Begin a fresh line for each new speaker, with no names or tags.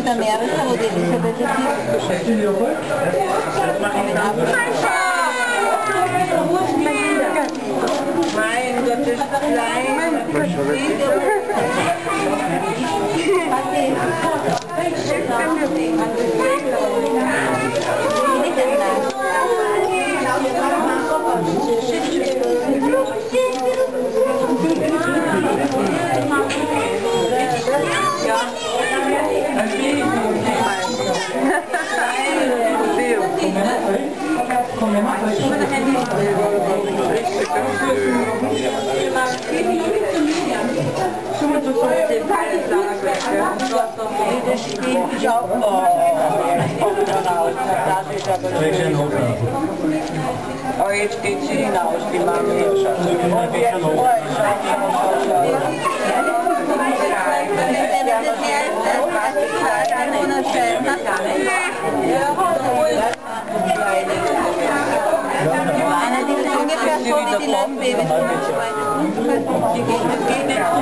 Südamerika, wo die Elisabeth ist.
Mein Gott, das ist klein. Oh, jetzt geht sie hinaus, die Mama hier schon.
Einer, die ist ungefähr so wie die Löwenbabys. Die geht nicht.